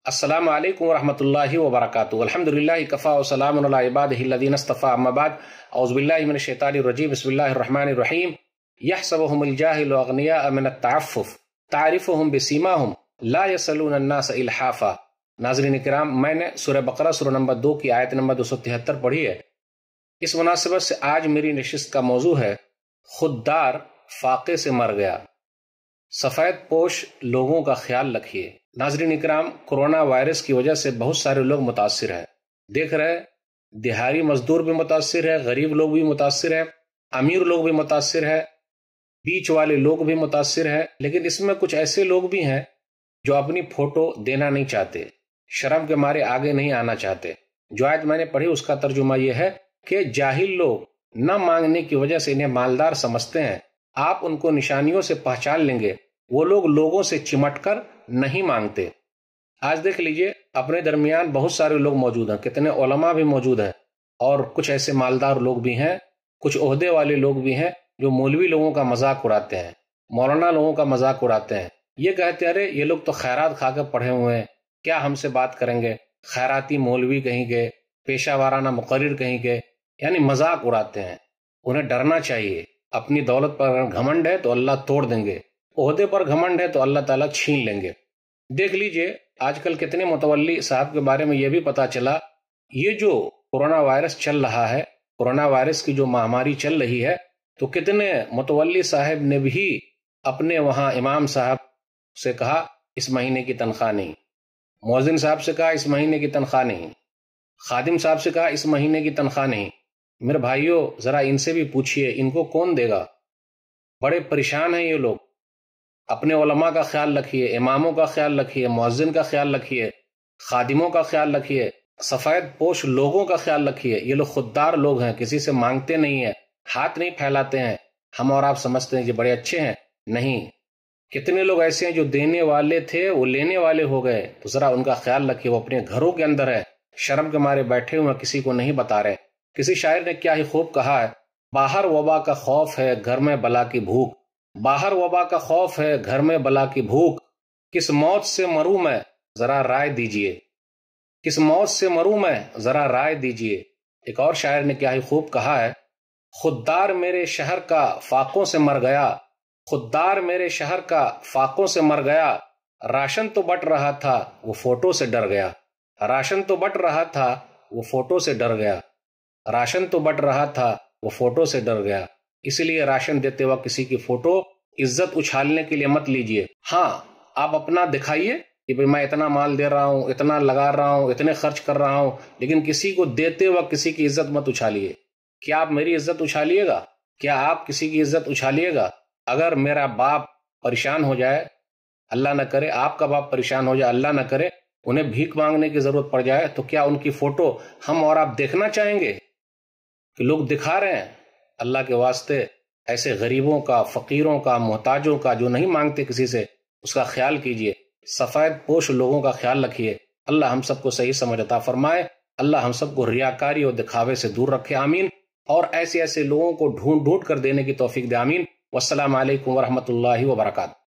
السلام علیکم ورحمۃ اللہ وبرکاتہ۔ الحمدللہ کفا وسلام علی عبادہ الذین اصطفیٰ، اما بعد، اعوذ باللہ من الشیطان الرجیم، بسم اللہ الرحمن الرحیم۔ یحسبهم الجاہل اغنیاء من التعفف تعرفهم بسیماہم لا یسألون الناس الحافا۔ ناظرین کرام، میں نے سورہ بقرہ سورہ نمبر 2 کی آیت نمبر 273 پڑھی ہے۔ اس مناسبت سے آج میری نشست کا موضوع ہے خوددار فاقے سے مر گیا، سفید پوش لوگوں کا خیال رکھیے۔ ناظرین اکرام، کورونا وائرس کی وجہ سے بہت سارے لوگ متاثر ہیں، دیکھ رہے دیہاڑی مزدور بھی متاثر ہے، غریب لوگ بھی متاثر ہیں، امیر لوگ بھی متاثر ہے، بیچ والے لوگ بھی متاثر ہیں، لیکن اس میں کچھ ایسے لوگ بھی ہیں جو اپنی فوٹو دینا نہیں چاہتے، شرم کے مارے آگے نہیں آنا چاہتے۔ جو آیت میں نے پڑھی اس کا ترجمہ یہ ہے کہ جاہل لوگ نہ مانگنے کی وجہ سے انہیں مالدار سمجھتے ہیں، آپ ان کو نشانیوں سے پہچان لیں گے، وہ لوگ لوگوں سے چمٹ کر نہیں مانگتے۔ آج دیکھ لیجئے اپنے درمیان بہت سارے لوگ موجود ہیں، کتنے علماء بھی موجود ہیں، اور کچھ ایسے مالدار لوگ بھی ہیں، کچھ عہدے والے لوگ بھی ہیں جو مولوی لوگوں کا مذاق اڑاتے ہیں، مولانا لوگوں کا مذاق اڑاتے ہیں، یہ کہتے ہیں ارے یہ لوگ تو خیرات کھا کے پڑھے ہوئے ہیں، کیا ہم سے بات کریں گے، خیراتی مولوی کہیں گے، پیشہ وارانہ مقرر کہیں گے، یعنی مذاق اڑاتے ہیں۔ انہیں ڈرنا چاہیے، اپنی دولت پر اگر گھمنڈ ہے تو اللہ توڑ دیں گے، عہدے پر گھمنڈ ہے تو اللہ تعالیٰ چھین لیں گے۔ دیکھ لیجئے آج کل کتنے متولی صاحب کے بارے میں یہ بھی پتا چلا، یہ جو کورونا وائرس چل رہا ہے، کورونا وائرس کی جو مہاماری چل رہی ہے، تو کتنے متولی صاحب نے بھی اپنے وہاں امام صاحب سے کہا اس مہینے کی تنخواہ نہیں، مؤذن صاحب سے کہا اس مہینے کی تنخواہ نہیں، خادم صاحب سے کہا اس مہینے کی تنخواہ نہیں۔ میرے بھائیوں، ذرا ان سے بھی پوچھئے ان کو کون دے گا؟ بڑے پریشان ہیں یہ لوگ۔ اپنے علماء کا خیال رکھیے، اماموں کا خیال رکھیے، مؤذن کا خیال رکھیے، خادموں کا خیال رکھیے، سفید پوش لوگوں کا خیال رکھیے۔ یہ لوگ خوددار لوگ ہیں، کسی سے مانگتے نہیں ہیں، ہاتھ نہیں پھیلاتے ہیں۔ ہم اور آپ سمجھتے ہیں یہ بڑے اچھے ہیں، نہیں، کتنے لوگ ایسے ہیں جو دینے والے تھے وہ لینے والے ہو گئے۔ تو ذرا ان کا خیال رکھیے، وہ اپنے گھروں کے اندر ہے، شرم کے مارے بیٹھے ہوئے، کسی کو نہیں بتا رہے۔ کسی شاعر نے کیا ہی خوب کہا ہے، باہر وبا کا خوف ہے گھر میں بلا کی بھوک، باہر وبا کا خوف ہے گھر میں بلا کی بھوک، کس موت سے مروں میں ذرا رائے دیجئے، کس موت سے مروں میں ذرا رائے دیجئے۔ ایک اور شاعر نے کیا ہی خوب کہا ہے، خوددار میرے شہر کا فاقوں سے مر گیا، خوددار میرے شہر کا فاقوں سے مر گیا، راشن تو بٹ رہا تھا وہ فوٹو سے ڈر گیا، راشن تو بٹ رہا تھا وہ فوٹو سے ڈر گیا، راشن تو بٹ رہا تھا وہ فوٹو سے ڈر گیا۔ اسی لیے راشن دیتے وقت کسی کی فوٹو عزت اچھالنے کے لیے مت لیجئے۔ ہاں، آپ اپنا دکھائیے کہ میں اتنا مال دے رہا ہوں، اتنا لگا رہا ہوں، اتنے خرچ کر رہا ہوں، لیکن کسی کو دیتے وقت کسی کی عزت مت اچھالیے۔ کیا آپ میری عزت اچھالیے گا؟ کیا آپ کسی کی عزت اچھالیے گا؟ اگر میرا باپ پریشان ہو جائے، اللہ نہ کرے آپ کا باپ پریشان ہو جائے، اللہ نہ کرے انہیں بھیک مانگنے کی ضرورت پڑ جائے، تو کیا ان کی فوٹو ہم اور آپ دیکھنا چاہیں گے کہ لوگ دکھا رہے ہیں؟ اللہ کے واسطے ایسے غریبوں کا، فقیروں کا، محتاجوں کا جو نہیں مانگتے کسی سے، اس کا خیال کیجئے، سفید پوش لوگوں کا خیال رکھیے۔ اللہ ہم سب کو صحیح سمجھ عطا فرمائے، اللہ ہم سب کو ریاکاری اور دکھاوے سے دور رکھے، آمین، اور ایسے لوگوں کو ڈھونڈ ڈھونڈ کر دینے کی توفیق دے، آمین۔ والسلام علیکم ورحمۃ اللہ وبرکاتہ۔